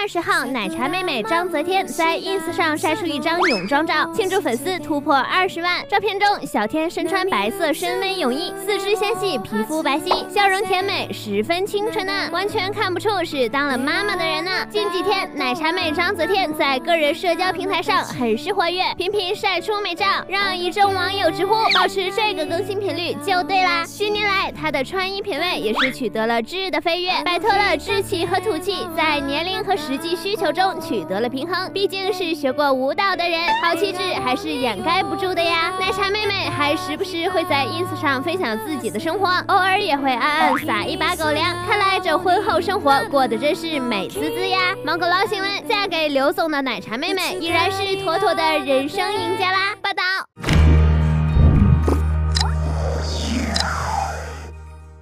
20号，奶茶妹妹章泽天在 ins 上晒出一张泳装照，庆祝粉丝突破20万。照片中，小天身穿白色深 V 泳衣，四肢纤细，皮肤白皙，笑容甜美，十分清纯呢，完全看不出是当了妈妈的人呢。近几天，奶茶妹章泽天在个人社交平台上很是活跃，频频晒出美照，让一众网友直呼保持这个更新频率就对啦。近年来，她的穿衣品味也是取得了质的飞跃，摆脱了稚气和土气，在年龄和实际需求中取得了平衡。毕竟是学过舞蹈的人，好气质还是掩盖不住的呀。奶茶妹妹还时不时会在 ins 上分享自己的生活，偶尔也会暗暗撒一把狗粮。看来这婚后生活过得真是美滋滋呀！猫狗捞新闻，嫁给刘总的奶茶妹妹依然是妥妥的人生赢家啦！报道。